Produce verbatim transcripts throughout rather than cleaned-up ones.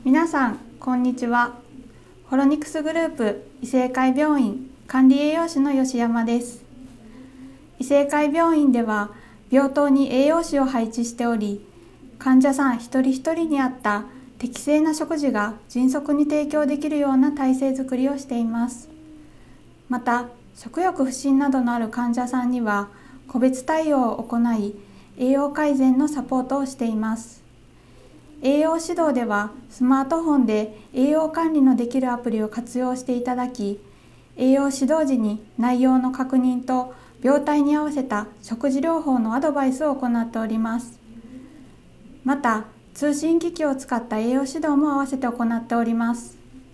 皆さんこんにちは。ホロニクスグループ異性会病院管理栄養士の吉山です。異性会病院では病棟に栄養士を配置しており、患者さん一人一人に合った適正な食事が迅速に提供できるような体制づくりをしています。また食欲不振などのある患者さんには個別対応を行い、栄養改善のサポートをしています。栄養指導ではスマートフォンで栄養管理のできるアプリを活用していただき、栄養指導時に内容の確認と病態に合わせた食事療法のアドバイスを行っております。また通信機器を使った栄養指導も合わせて行っております。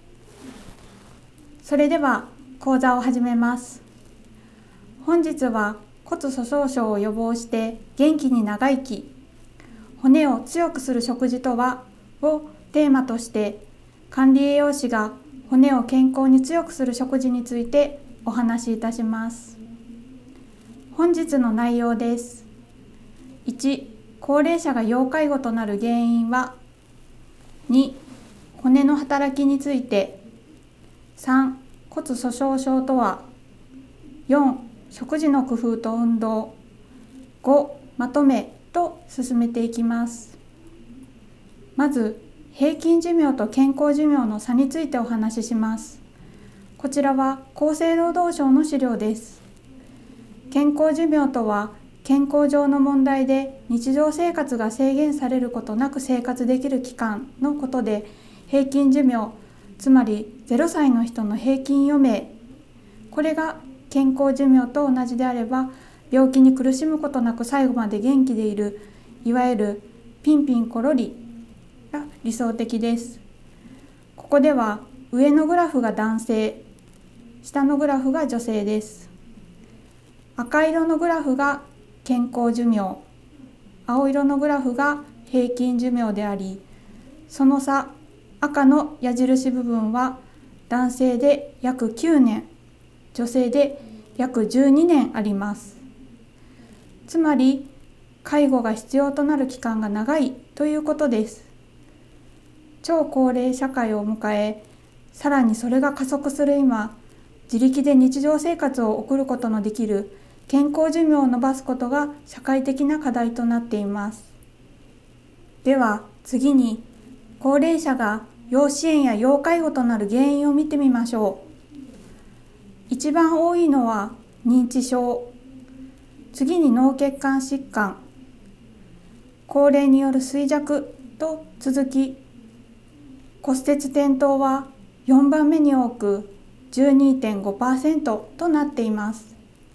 それでは講座を始めます。本日は骨粗鬆症を予防して元気に長生き、骨を強くする食事とはをテーマとして、管理栄養士が骨を健康に強くする食事についてお話しいたします。本日の内容です。いち、高齢者が要介護となる原因は。に、骨の働きについて。さん、骨粗鬆症とは。よん、食事の工夫と運動。ご、まとめと進めていきます。まず平均寿命と健康寿命の差についてお話しします。こちらは厚生労働省の資料です。健康寿命とは、健康上の問題で日常生活が制限されることなく生活できる期間のことで、平均寿命、つまりゼロさいの人の平均余命、これが健康寿命と同じであれば、病気に苦しむことなく最後まで元気でいる、いわゆるピンピンコロリが理想的です。ここでは上のグラフが男性、下のグラフが女性です。赤色のグラフが健康寿命、青色のグラフが平均寿命であり、その差、赤の矢印部分は男性で約きゅうねん、女性で約じゅうにねんあります。つまり介護が必要となる期間が長いということです。超高齢社会を迎え、さらにそれが加速する今、自力で日常生活を送ることのできる健康寿命を延ばすことが社会的な課題となっています。では次に、高齢者が要支援や要介護となる原因を見てみましょう。一番多いのは認知症、次に脳血管疾患、高齢による衰弱と続き、骨折転倒はよんばんめに多く じゅうにてんごパーセント となっています。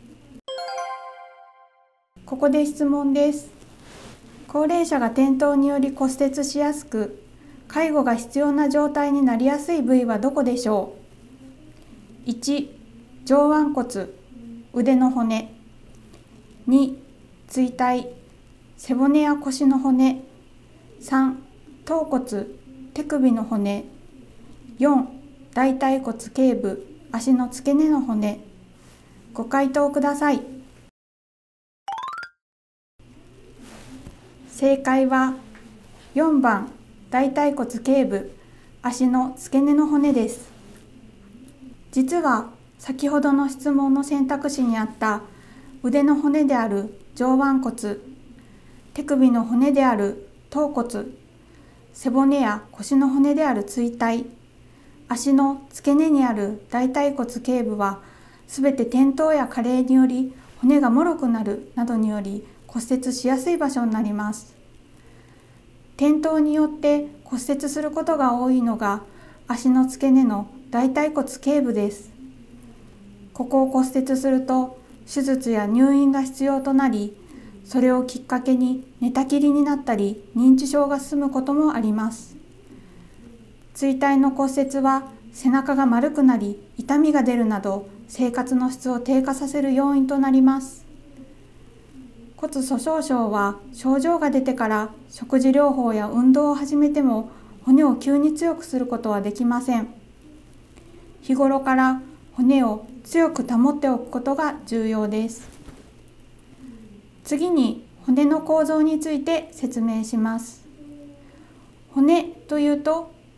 ここで質問です。高齢者が転倒により骨折しやすく、介護が必要な状態になりやすい部位はどこでしょう。いち、上腕骨、腕の骨。に、椎体、背骨や腰の骨。さん、頭骨、手首の骨。よん、大腿骨頸部、足の付け根の骨。ご回答ください。正解はよんばん、大腿骨頸部、足の付け根の骨です。実は先ほどの質問の選択肢にあった腕の骨である上腕骨、手首の骨である頭骨、背骨や腰の骨である椎体、足の付け根にある大腿骨頸部は、すべて転倒や加齢により骨が脆くなるなどにより骨折しやすい場所になります。転倒によって骨折することが多いのが足の付け根の大腿骨頸部です。ここを骨折すると手術や入院が必要となり、それをきっかけに寝たきりになったり認知症が進むこともあります。椎体の骨折は背中が丸くなり痛みが出るなど、生活の質を低下させる要因となります。骨粗鬆症は症状が出てから食事療法や運動を始めても骨を急に強くすることはできません。日頃から骨を強く保っておくことが重要です。次に骨の構造について説明します。骨というと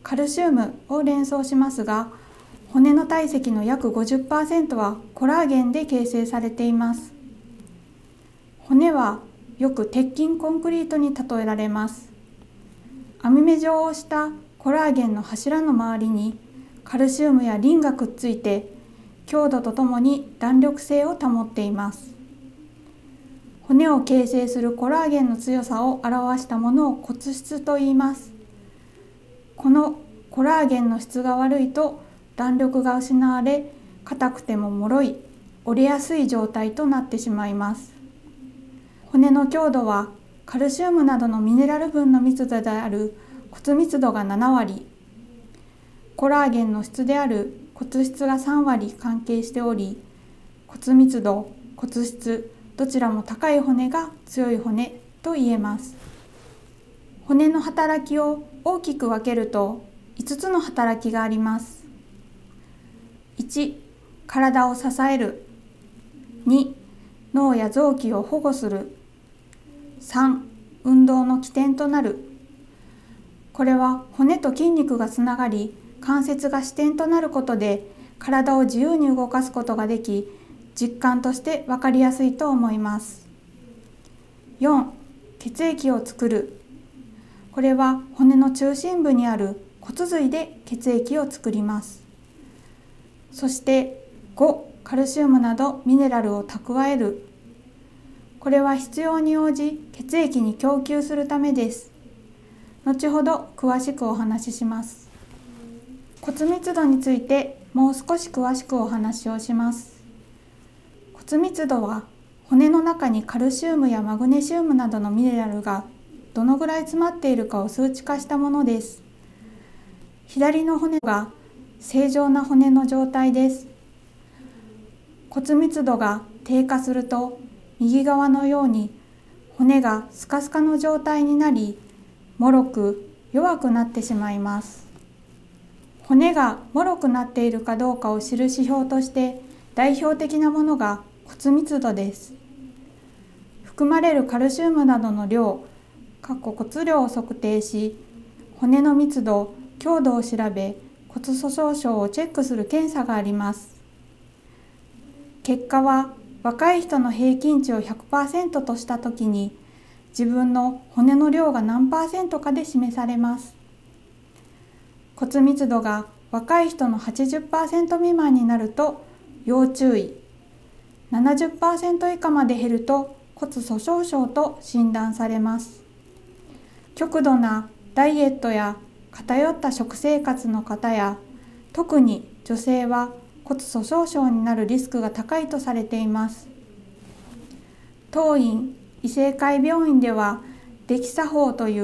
カルシウムを連想しますが、骨の体積の約 ごじゅっパーセント はコラーゲンで形成されています。骨はよく鉄筋コンクリートに例えられます。網目状をしたコラーゲンの柱の周りにカルシウムやリンがくっついて、強度とともに弾力性を保っています。骨を形成するコラーゲンの強さを表したものを骨質と言います。このコラーゲンの質が悪いと弾力が失われ、硬くても脆い、折れやすい状態となってしまいます。骨の強度はカルシウムなどのミネラル分の密度である骨密度がななわり、コラーゲンの質である骨質がさんわり関係しており、骨密度、骨質、どちらも高い骨が強い骨と言えます。骨の働きを大きく分けるといつつの働きがあります。いち、体を支える。に、脳や臓器を保護する。さん、運動の起点となる。これは骨と筋肉がつながり、関節が支点となることで体を自由に動かすことができ、実感として分かりやすいと思います。よん、血液を作る。これは骨の中心部にある骨髄で血液を作ります。そしてご、カルシウムなどミネラルを蓄える。これは必要に応じ血液に供給するためです。後ほど詳しくお話しします。骨密度についてもう少し詳しくお話をします。骨密度は骨の中にカルシウムやマグネシウムなどのミネラルがどのぐらい詰まっているかを数値化したものです。左の骨が正常な骨の状態です。骨密度が低下すると右側のように骨がスカスカの状態になり、脆く弱くなってしまいます。骨が脆くなっているかどうかを知る指標として代表的なものが骨密度です。含まれるカルシウムなどの量、骨量を測定し、骨の密度、強度を調べ、骨粗しょう症をチェックする検査があります。結果は若い人の平均値を ひゃくパーセント としたときに、自分の骨の量が何パーセントかで示されます。骨密度が若い人の はちじゅっパーセント 未満になると要注意、ななじゅっパーセント 以下まで減ると骨粗しょう症と診断されます。極度なダイエットや偏った食生活の方や、特に女性は骨粗しょう症になるリスクが高いとされています。当院医生会病院ではデキサ法という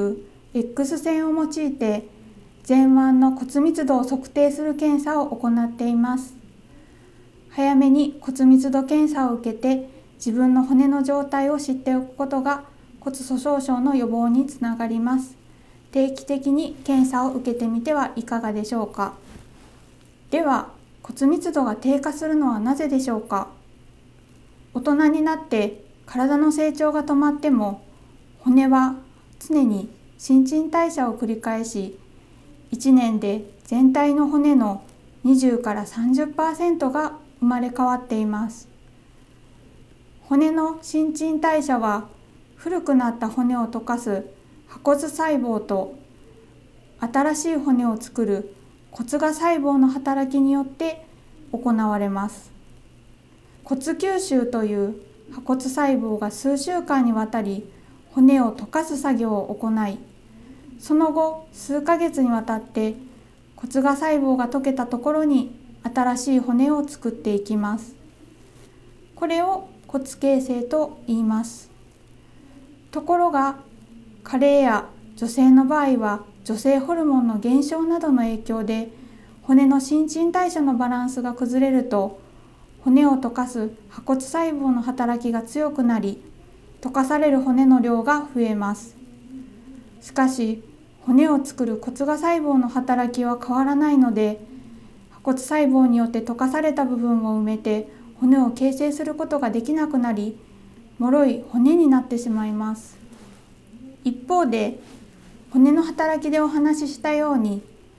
X 線を用いて前腕の骨密度を測定する検査を行っています。早めに骨密度検査を受けて自分の骨の状態を知っておくことが骨粗しょう症の予防につながります。定期的に検査を受けてみてはいかがでしょうか。では、骨密度が低下するのはなぜでしょうか。大人になって体の成長が止まっても、骨は常に新陳代謝を繰り返し、いちねんで全体の骨のにじゅうからさんじゅっパーセントが生まれ変わっています。骨の新陳代謝は古くなった骨を溶かす破骨細胞と新しい骨を作る骨芽細胞の働きによって行われます。骨吸収という破骨細胞が数週間にわたり骨を溶かす作業を行い、その後数ヶ月にわたって骨芽細胞が溶けたところに新しい骨を作っていきます。これを骨形成と言います。ところが加齢や女性の場合は女性ホルモンの減少などの影響で骨の新陳代謝のバランスが崩れると、骨を溶かす破骨細胞の働きが強くなり、溶かされる骨の量が増えます。しかし骨を作る骨芽細胞の働きは変わらないので、破骨細胞によって溶かされた部分を埋めて骨を形成することができなくなり、脆い骨になってしまいます。一方で骨の働きでお話ししたように、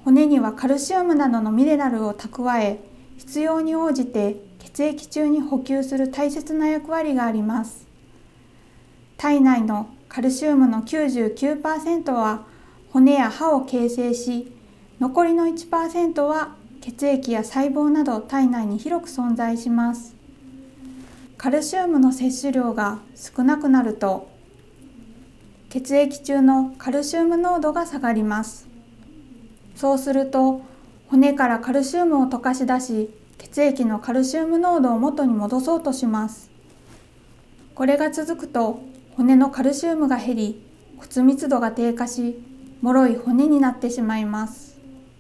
骨にはカルシウムなどのミネラルを蓄え、必要に応じて血液中に補給する大切な役割があります。体内のカルシウムの きゅうじゅうきゅうパーセント は骨や歯を形成し、残りの いちパーセント は血液や細胞など体内に広く存在します。カルシウムの摂取量が少なくなると、血液中のカルシウム濃度が下がります。そうすると、骨からカルシウムを溶かし出し、血液のカルシウム濃度を元に戻そうとします。これが続くと、骨のカルシウムが減り、骨密度が低下し、脆い骨になってしまいます。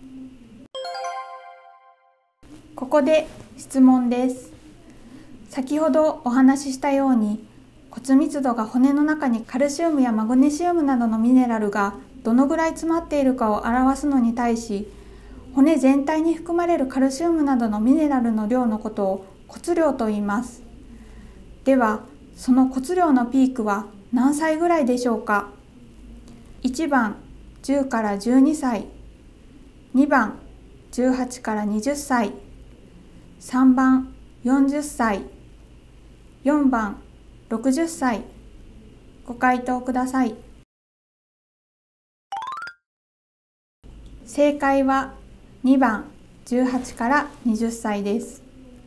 ここで質問です。先ほどお話ししたように、骨密度が骨の中にカルシウムやマグネシウムなどのミネラルがどのぐらい詰まっているかを表すのに対し、骨全体に含まれるカルシウムなどのミネラルの量のことを骨量と言います。では、その骨量のピークは何歳ぐらいでしょうか。いちばんじゅうからじゅうにさい、にばんじゅうはちからにじゅっさい、さんばんよんじゅっさい、よんばんろくじゅっさい。ご回答ください。正解はにばんじゅうはちからにじゅっさいです。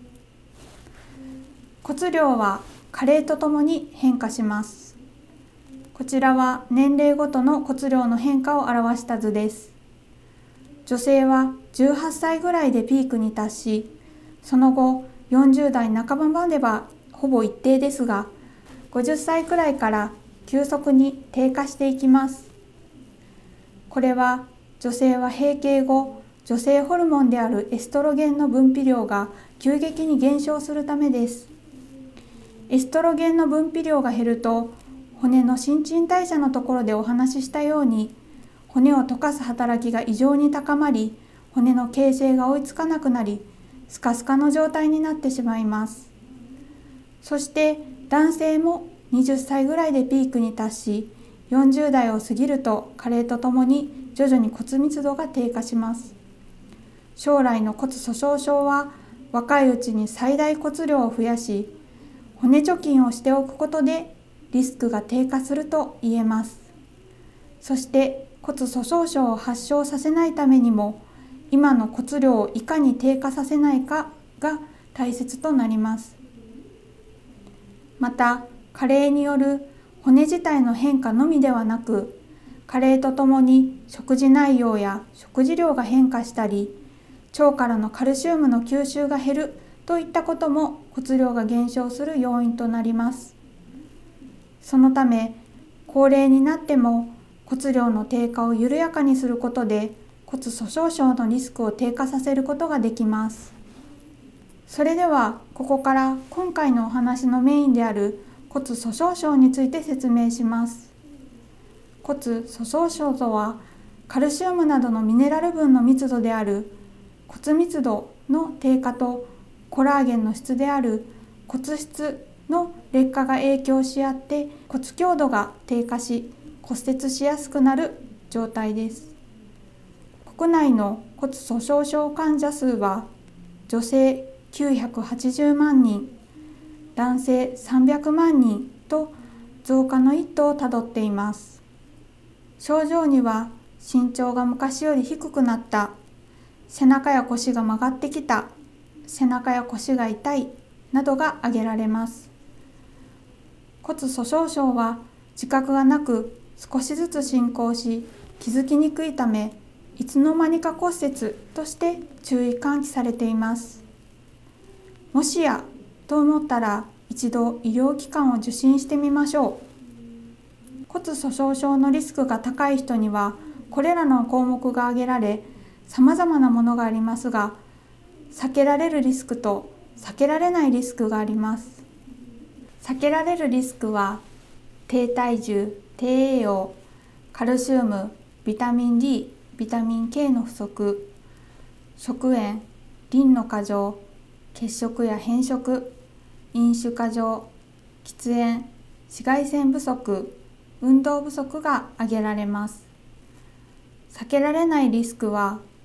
骨量は加齢とともに変化します。こちらは年齢ごとの骨量の変化を表した図です。女性はじゅうはっさいぐらいでピークに達し、その後よんじゅうだいなかばまではほぼ一定ですが、ごじゅっさいくらいから急速に低下していきます。これは女性は閉経後、女性ホルモンであるエストロゲンの分泌量が急激に減少するためです。エストロゲンの分泌量が減ると、骨の新陳代謝のところでお話ししたように、骨を溶かす働きが異常に高まり、骨の形成が追いつかなくなり、スカスカの状態になってしまいます。そして男性もはたちぐらいでピークに達し、よんじゅうだいを過ぎると加齢とともに徐々に骨密度が低下します。将来の骨粗鬆症は若いうちに最大骨量を増やし、骨貯金をしておくことでリスクが低下すると言えます。そして骨粗鬆症を発症させないためにも、今の骨量をいかに低下させないかが大切となります。また、加齢による骨自体の変化のみではなく、加齢とともに食事内容や食事量が変化したり、腸からのカルシウムの吸収が減るといったことも骨量が減少する要因となります。そのため、高齢になっても骨量の低下を緩やかにすることで、骨粗鬆症のリスクを低下させることができます。それでは、ここから今回のお話のメインである骨粗鬆症について説明します。骨粗鬆症とは、カルシウムなどのミネラル分の密度である骨密度の低下とコラーゲンの質である骨質の劣化が影響し合って骨強度が低下し骨折しやすくなる状態です。国内の骨粗鬆症患者数は女性きゅうひゃくはちじゅうまんにん、男性さんびゃくまんにんと増加の一途をたどっています。症状には身長が昔より低くなった、背中や腰が曲がってきた、背中や腰が痛いなどが挙げられます。骨粗鬆症は自覚がなく少しずつ進行し気づきにくいため、いつの間にか骨折として注意喚起されています。もしやと思ったら一度医療機関を受診してみましょう。骨粗鬆症のリスクが高い人にはこれらの項目が挙げられ、さまざまなものがありますが、避けられるリスクと避けられないリスクがあります。避けられるリスクは低体重、低栄養、カルシウム、ビタミン ディー、ビタミン ケー の不足、食塩、リンの過剰、血色や変色、飲酒過剰、喫煙、紫外線不足、運動不足が挙げられます。避けられないリスクは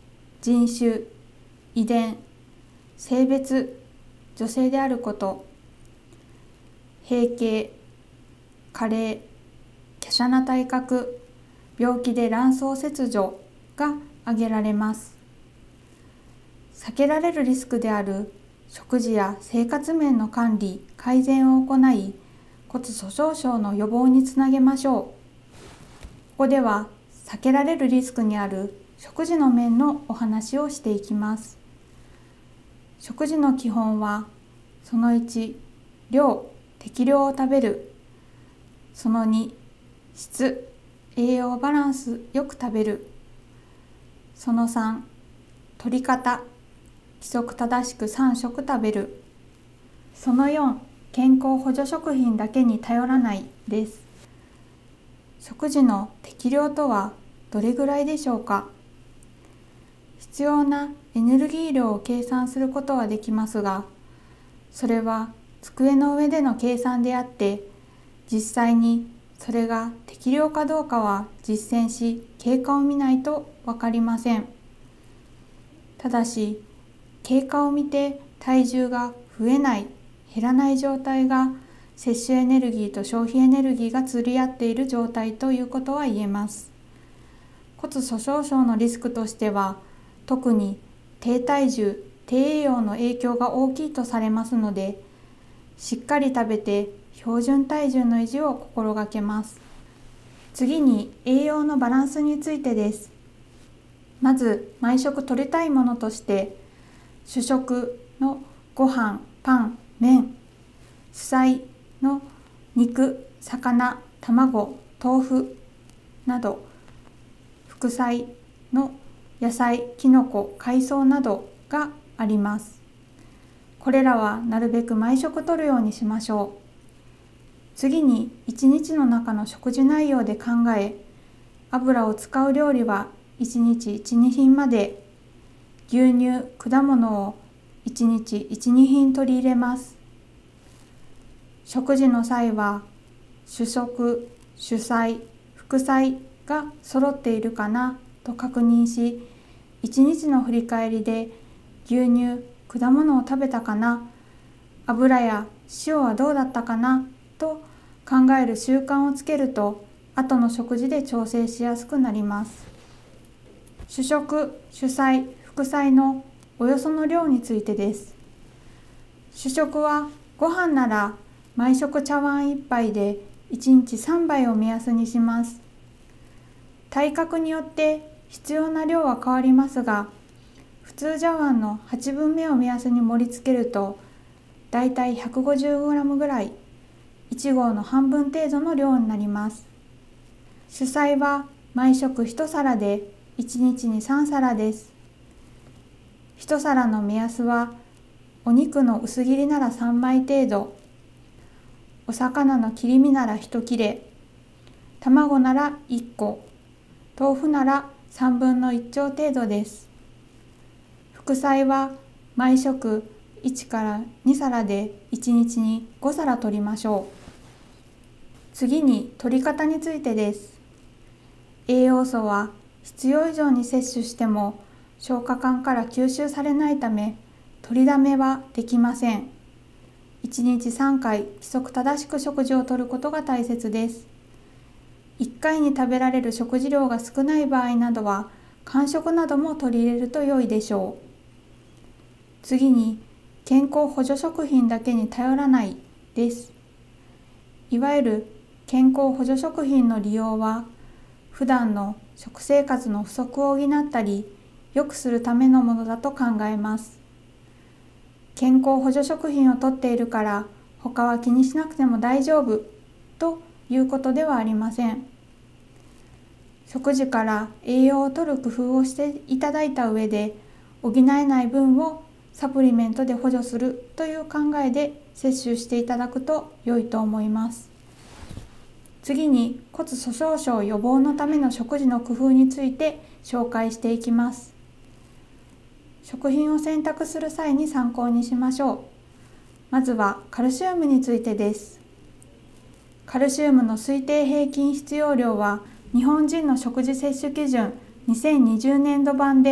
人種、遺伝、性別、女性であること、閉経、加齢、華奢な体格、病気で卵巣切除が挙げられます。避けられるリスクである食事や生活面の管理・改善を行い、骨粗鬆症の予防につなげましょう。ここでは避けられるリスクにある食事の面のお話をしていきます。食事の基本は、そのいち、量、適量を食べる。そのに、質、栄養バランスよく食べる。そのさん、摂り方、規則正しくさん食食べる。そのよん、健康補助食品だけに頼らないです。食事の適量とはどれぐらいでしょうか。必要なエネルギー量を計算することはできますが、それは机の上での計算であって、実際にそれが適量かどうかは実践し、経過を見ないとわかりません。ただし、経過を見て体重が増えない、減らない状態が摂取エネルギーと消費エネルギーが釣り合っている状態ということは言えます。骨粗鬆症のリスクとしては、特に低体重、低栄養の影響が大きいとされますので、しっかり食べて標準体重の維持を心がけます。次に栄養のバランスについてです。まず毎食摂りたいものとして、主食のご飯、パン、麺、主菜の肉、魚、卵、豆腐など、副菜の野菜、きのこ、海藻などがあります。これらはなるべく毎食摂るようにしましょう。次にいちにちの中の食事内容で考え、油を使う料理はいちにちいち、に品まで、牛乳、果物をいちにちいち、に品取り入れます。食事の際は主食、主菜、副菜が揃っているかなと確認し、いちにちの振り返りで牛乳、果物を食べたかな、油や塩はどうだったかなと考える習慣をつけると、後の食事で調整しやすくなります。主食、主菜、副菜のおよその量についてです。主食はご飯なら毎食茶碗いっぱいでいちにちさんばいを目安にします。体格によって必要な量は変わりますが、普通茶碗のはちぶんめを目安に盛り付けると、だいたい ひゃくごじゅうグラム ぐらい、いち合の半分程度の量になります。主菜は毎食いち皿でいちにちにさん皿です。いち皿の目安は、お肉の薄切りならさんまい程度、お魚の切り身ならいち切れ、卵ならいっこ、豆腐ならさんぶんのいち丁程度です。副菜は毎食いちからに皿でいちにちにご皿取りましょう。次に摂り方についてです。栄養素は必要以上に摂取しても消化管から吸収されないため、取りだめはできません。いちにちさんかい規則正しく食事をとることが大切です。いっかいに食べられる食事量が少ない場合などは、間食なども取り入れると良いでしょう。次に、健康補助食品だけに頼らないです。いわゆる健康補助食品の利用は、普段の食生活の不足を補ったり、良くするためのものだと考えます。健康補助食品をとっているから他は気にしなくても大丈夫ということではありません。食事から栄養をとる工夫をしていただいた上で、補えない分をサプリメントで補助するという考えで摂取していただくと良いと思います。次に骨粗鬆症予防のための食事の工夫について紹介していきます。食品を選択する際に参考にしましょう。まずはカルシウムについてです。カルシウムの推定平均必要量は日本人の食事摂取基準にせんにじゅうねんど版で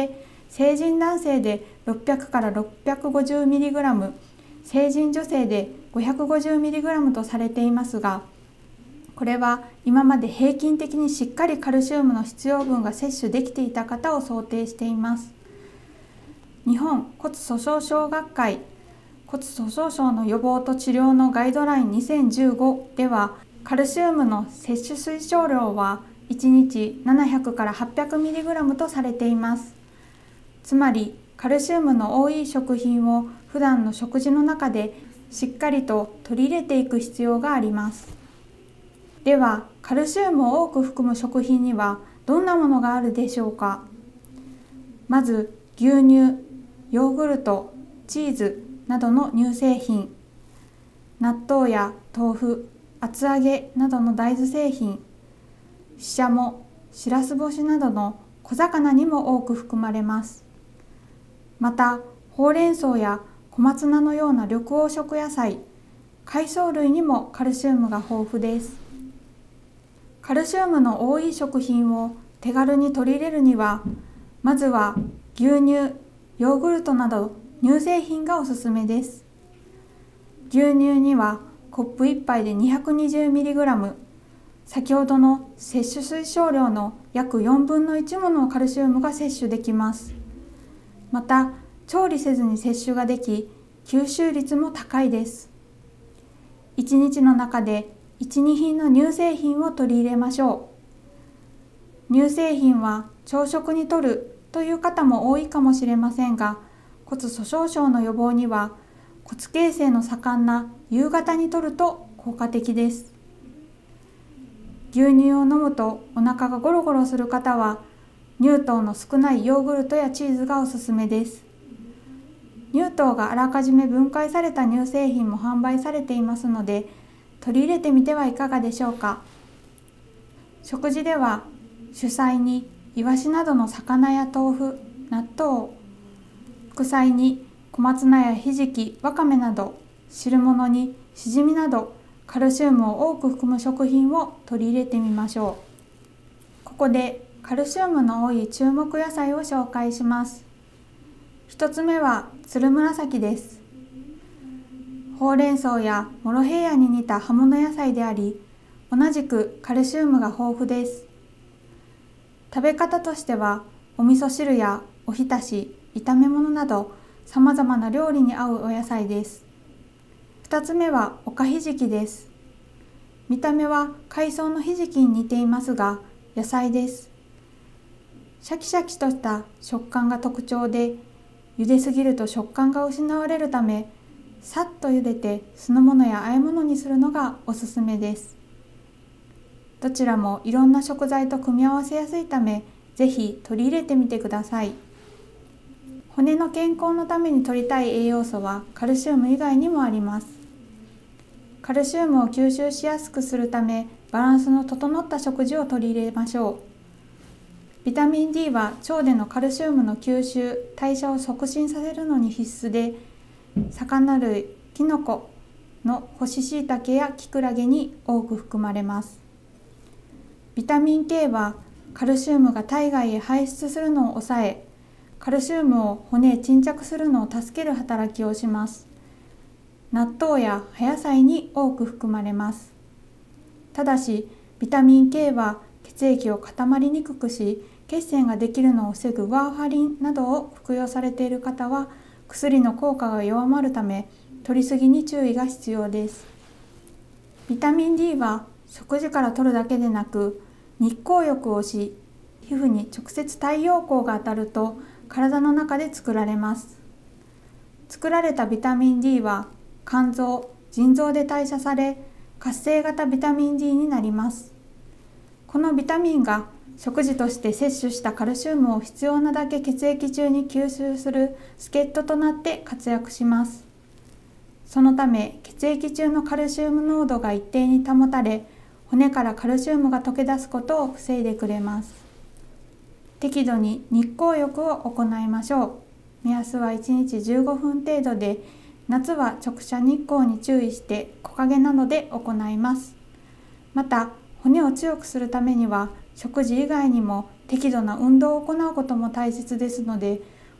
成人男性でろっぴゃくからろっぴゃくごじゅうミリグラム、成人女性でごひゃくごじゅうミリグラムとされていますが、これは今まで平均的にしっかりカルシウムの必要分が摂取できていた方を想定しています。日本骨粗しょう症学会骨粗しょう症の予防と治療のガイドラインにせんじゅうごでは、カルシウムの摂取推奨量はいちにちななひゃくからはっぴゃくミリグラムとされています。つまりカルシウムの多い食品を普段の食事の中でしっかりと取り入れていく必要があります。では、カルシウムを多く含む食品にはどんなものがあるでしょうか。まず、牛乳、ヨーグルト、チーズなどの乳製品、納豆や豆腐、厚揚げなどの大豆製品、ししゃも、しらす干しなどの小魚にも多く含まれます。また、ほうれん草や小松菜のような緑黄色野菜、海藻類にもカルシウムが豊富です。カルシウムの多い食品を手軽に取り入れるには、まずは牛乳、ヨーグルトなど乳製品がおすすめです。牛乳にはコップいっぱいでにひゃくにじゅうミリグラム、先ほどの摂取推奨量の約よんぶんのいちものカルシウムが摂取できます。また、調理せずに摂取ができ、吸収率も高いです。いちにちの中でいち、にひんの乳製品を取り入れましょう。乳製品は朝食に摂るという方も多いかもしれませんが、骨粗しょう症の予防には骨形成の盛んな夕方に摂ると効果的です。牛乳を飲むとお腹がゴロゴロする方は、乳糖の少ないヨーグルトやチーズがおすすめです。乳糖があらかじめ分解された乳製品も販売されていますので、取り入れてみてはいかがでしょうか。食事では主菜にイワシなどの魚や豆腐、納豆、副菜に小松菜やひじき、わかめなど、汁物にしじみなどカルシウムを多く含む食品を取り入れてみましょう。ここでカルシウムの多い注目野菜を紹介します。一つ目はつるむらさきです。ほうれん草やモロヘイヤに似た葉物野菜であり、同じくカルシウムが豊富です。食べ方としては、お味噌汁やおひたし、炒め物などさまざまな料理に合うお野菜です。二つ目はおかひじきです。見た目は海藻のひじきに似ていますが、野菜です。シャキシャキとした食感が特徴で、茹ですぎると食感が失われるため、さっと茹でて酢の物や和え物にするのがおすすめです。どちらもいろんな食材と組み合わせやすいため、ぜひ取り入れてみてください。骨の健康のために摂りたい栄養素はカルシウム以外にもあります。カルシウムを吸収しやすくするため、バランスの整った食事を取り入れましょう。ビタミン ディー は腸でのカルシウムの吸収・代謝を促進させるのに必須で、魚類、キノコの干し椎茸やキクラゲに多く含まれます。ビタミン ケー はカルシウムが体外へ排出するのを抑え、カルシウムを骨へ沈着するのを助ける働きをします。納豆や葉野菜に多く含まれます。ただし、ビタミン ケー は血液を固まりにくくし、血栓ができるのを防ぐワーファリンなどを服用されている方は、薬の効果が弱まるため、摂りすぎに注意が必要です。ビタミン ディー は食事から摂るだけでなく、日光浴をし、皮膚に直接太陽光が当たると体の中で作られます。作られたビタミン ディー は肝臓、腎臓で代謝され、活性型ビタミン ディー になります。このビタミンが食事として摂取したカルシウムを必要なだけ血液中に吸収する助っ人となって活躍します。そのため血液中のカルシウム濃度が一定に保たれ、骨からカルシウムが溶け出すことを防いでくれます。適度に日光浴を行いましょう。目安はいちにちじゅうごふん程度で、夏は直射日光に注意して木陰などで行います。また、骨を強くするためには食事以外にも適度な運動を行うことも大切ですので、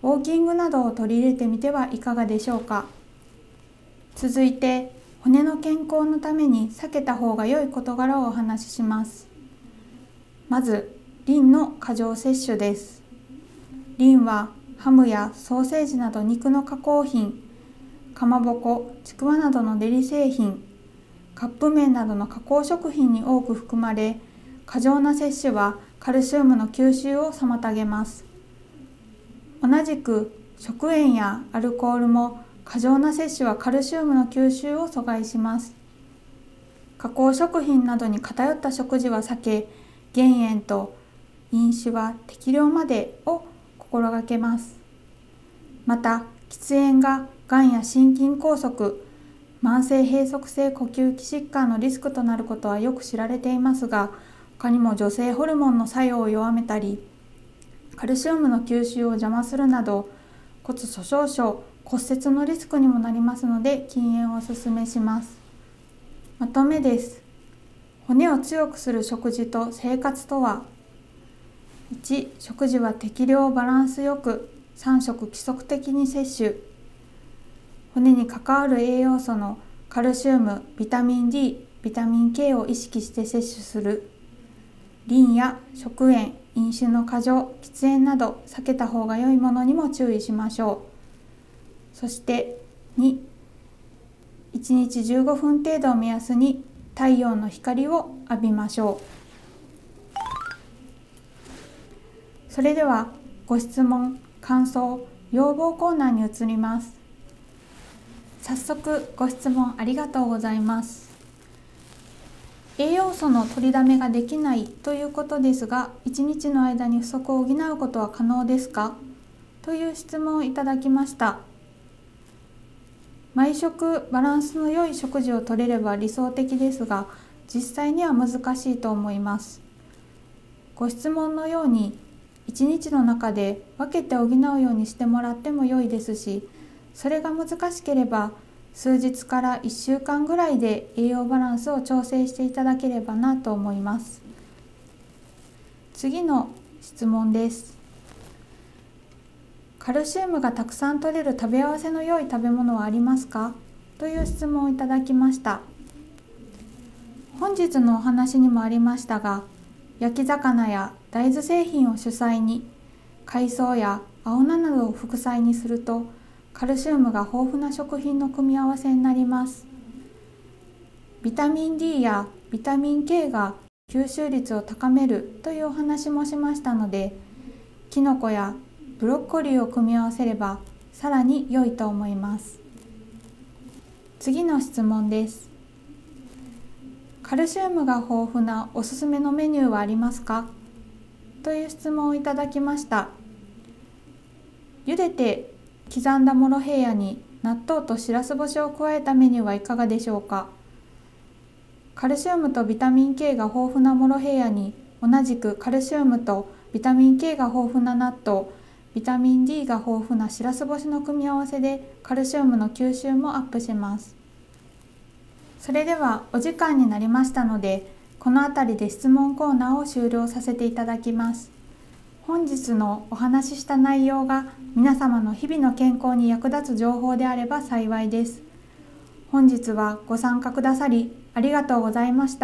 ウォーキングなどを取り入れてみてはいかがでしょうか。続いて、骨の健康のために避けた方が良い事柄をお話しします。まず、リンの過剰摂取です。リンはハムやソーセージなど肉の加工品、かまぼこ、ちくわなどのデリ製品、カップ麺などの加工食品に多く含まれ、過剰な摂取はカルシウムの吸収を妨げます。同じく食塩やアルコールも過剰な摂取はカルシウムの吸収を阻害します。加工食品などに偏った食事は避け、減塩と飲酒は適量までを心がけます。また、喫煙ががんや心筋梗塞、慢性閉塞性呼吸器疾患のリスクとなることはよく知られていますが、他にも女性ホルモンの作用を弱めたり、カルシウムの吸収を邪魔するなど、骨粗しょう症、骨折のリスクにもなりますので、禁煙をお勧めします。まとめです。骨を強くする食事と生活とは、いち. 食事は適量バランスよくさん食規則的に摂取。骨に関わる栄養素のカルシウム、ビタミン D、ビタミン K を意識して摂取する。リンや食塩、飲酒の過剰、喫煙など避けた方が良いものにも注意しましょう。そしてに. いちにちじゅうごふん程度を目安に太陽の光を浴びましょう。それではご質問、感想、要望コーナーに移ります。早速ご質問ありがとうございます。栄養素の取りだめができないということですが、いちにちの間に不足を補うことは可能ですか？という質問をいただきました。毎食バランスの良い食事をとれれば理想的ですが、実際には難しいと思います。ご質問のようにいちにちの中で分けて補うようにしてもらっても良いですし、それが難しければ数日からいっしゅうかんぐらいで栄養バランスを調整していただければなと思います。次の質問です。カルシウムがたくさん摂れる食べ合わせの良い食べ物はありますか？という質問をいただきました。本日のお話にもありましたが、焼き魚や大豆製品を主菜に、海藻や青菜などを副菜にすると、カルシウムが豊富な食品の組み合わせになります。ビタミン D やビタミン K が吸収率を高めるというお話もしましたので、キノコやブロッコリーを組み合わせればさらに良いと思います。次の質問です。カルシウムが豊富なおすすめのメニューはありますか？という質問をいただきました。茹でて刻んだモロヘイヤに納豆としらす干しを加えたメニューはいかがでしょうか。カルシウムとビタミン K が豊富なモロヘイヤに同じくカルシウムとビタミン K が豊富な納豆、ビタミン D が豊富なしらす干しの組み合わせでカルシウムの吸収もアップします。それではお時間になりましたので、この辺りで質問コーナーを終了させていただきます。本日のお話しした内容が皆様の日々の健康に役立つ情報であれば幸いです。本日はご参加くださりありがとうございました。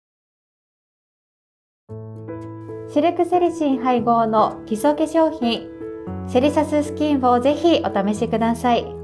シルクセリシン配合の基礎化粧品セリサススキンをぜひお試しください。